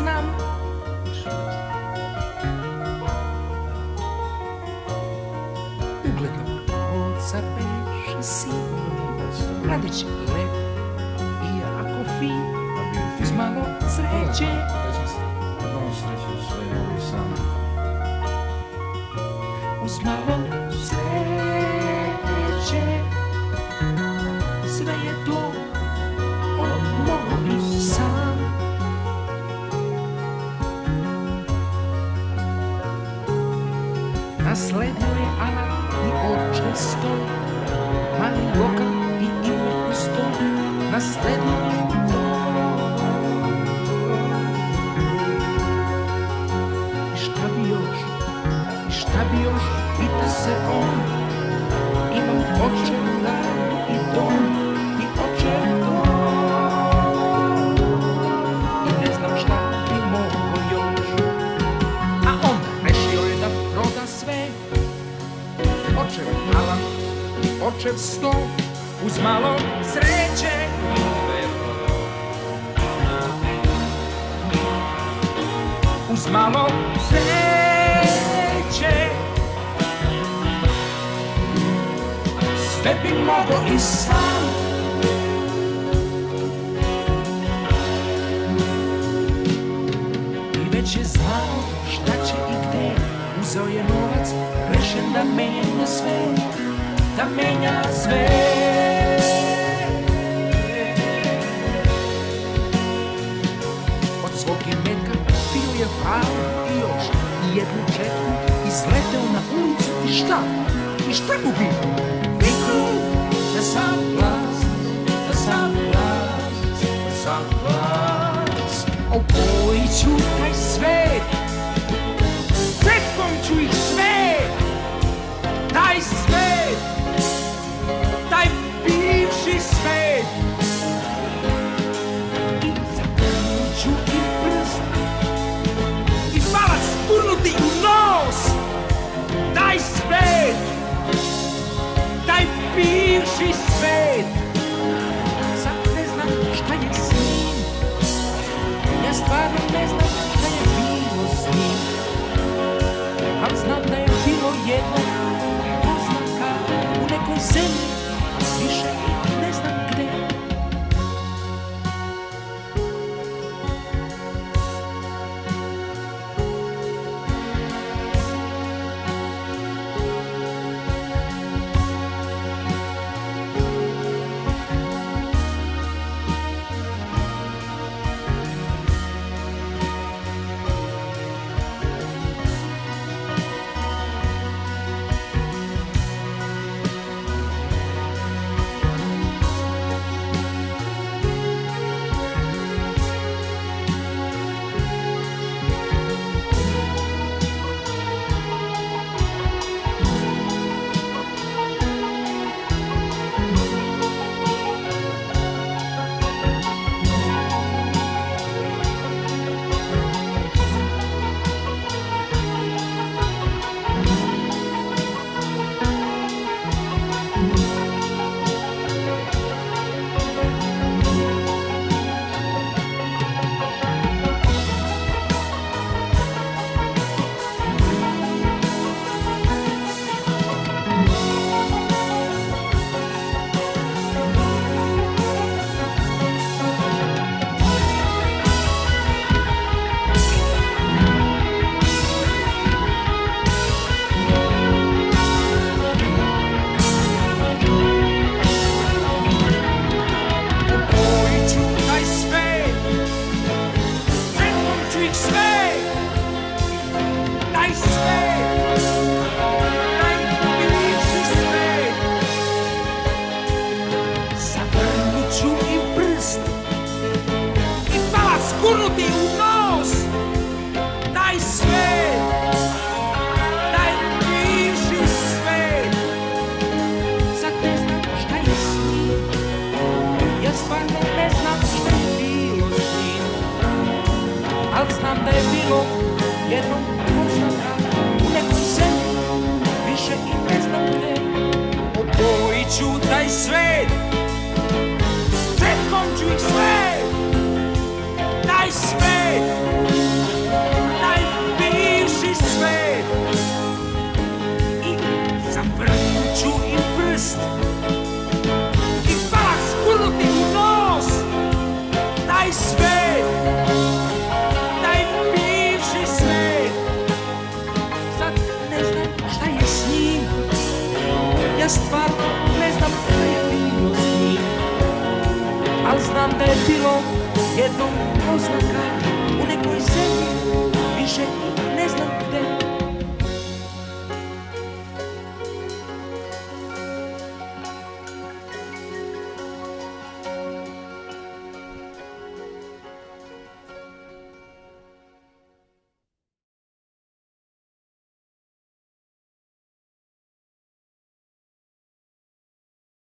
znam. Uglednog oca beše sin, mladić lep i jako fin, uz malo sreće. Uz malo sreće, sve je to on mogo i sam. Nasledio je Alan i oče sto, mali lokal i ime u sto. Nasledio je to. I šta bi još, i šta bi još, pita se on. Imam očev dan i dom, i očev dom. I ne znam šta bi mogo još. A onda rešio je da proda sve. Očev Alan i očev sto, uz malo sreće. Uz malo sreće, sve bi mogo i sam. I već je znao šta će i gde. Uzeo je novac, rešen da menja sve, da menja sve. Od svog imetka bio je varu i još i jednu četku. Izleteo na ulicu i šta? I šta gubi? Viknu da sam glas, da sam glas, da sam glas. Obojit ću taj svet, četkom ću ih sve. Taj svet, taj bivši svet. I zakrnut ću im prst i palac gurnuti u nos. Taj svet, taj bivši svet. Sad ne znam šta je s njim. Ja stvarno ne znam šta je bilo s njim. Al znam da je bilo jedno oznaka u nekoj zemlji, više ne znam gde. Gurnuti u nos, taj svet, taj bivši svet. Sad ne znam šta je s njim. Ja stvarno ne znam šta je bilo s njim. Al znam da je bilo jednom poznata u nekoj zemlji, više i ne znam gde. Obojit ću taj svet, četkom ću ih sve. Taj svet, oznaka